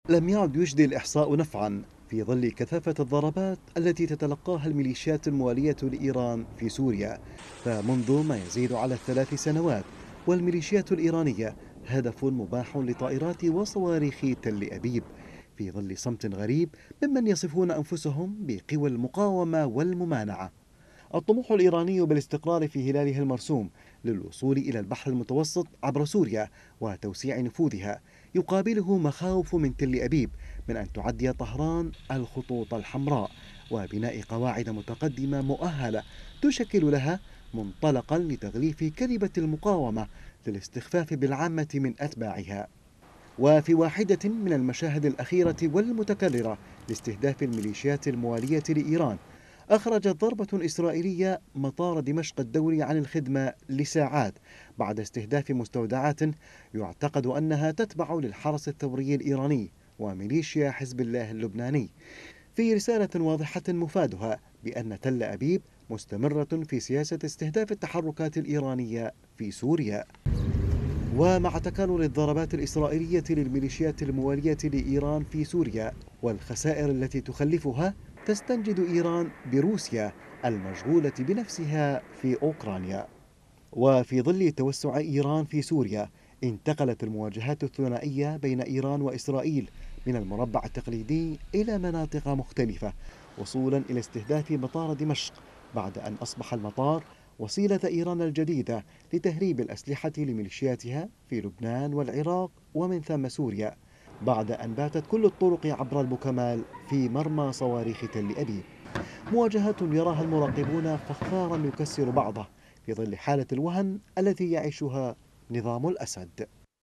لم يعد يجدي الإحصاء نفعا في ظل كثافة الضربات التي تتلقاها الميليشيات الموالية لإيران في سوريا. فمنذ ما يزيد على ال3 سنوات والميليشيات الإيرانية هدف مباح لطائرات وصواريخ تل أبيب، في ظل صمت غريب ممن يصفون أنفسهم بقوى المقاومة والممانعة. الطموح الإيراني بالاستقرار في هلاله المرسوم للوصول إلى البحر المتوسط عبر سوريا وتوسيع نفوذها يقابله مخاوف من تل أبيب من أن تعدي طهران الخطوط الحمراء وبناء قواعد متقدمة مؤهلة تشكل لها منطلقا لتغليف كلمة المقاومة للاستخفاف بالعامة من أتباعها. وفي واحدة من المشاهد الأخيرة والمتكررة لاستهداف الميليشيات الموالية لإيران، أخرجت ضربة إسرائيلية مطار دمشق الدولي عن الخدمة لساعات بعد استهداف مستودعات يعتقد أنها تتبع للحرس الثوري الإيراني وميليشيا حزب الله اللبناني، في رسالة واضحة مفادها بأن تل أبيب مستمرة في سياسة استهداف التحركات الإيرانية في سوريا. ومع تكرر الضربات الإسرائيلية للميليشيات الموالية لإيران في سوريا والخسائر التي تخلفها، تستنجد إيران بروسيا المشغولة بنفسها في أوكرانيا. وفي ظل توسع إيران في سوريا، انتقلت المواجهات الثنائية بين إيران وإسرائيل من المربع التقليدي إلى مناطق مختلفة، وصولا إلى استهداف مطار دمشق بعد أن أصبح المطار وسيلة إيران الجديدة لتهريب الأسلحة لميليشياتها في لبنان والعراق ومن ثم سوريا، بعد أن باتت كل الطرق عبر البوكمال في مرمى صواريخ تل أبيب. مواجهة يراها المراقبون فخارا يكسر بعضه في ظل حالة الوهن التي يعيشها نظام الأسد.